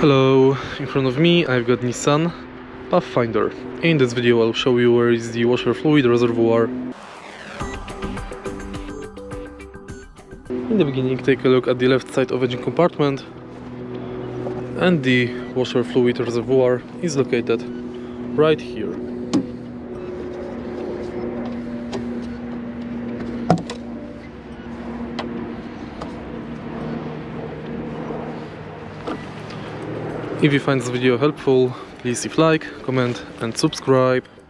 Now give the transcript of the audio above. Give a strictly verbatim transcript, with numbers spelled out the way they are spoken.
Hello, in front of me I've got Nissan Pathfinder. In this video I'll show you where is the washer fluid reservoir. In the beginning take a look at the left side of engine compartment, and the washer fluid reservoir is located right here. If you find this video helpful, please leave like, comment and subscribe.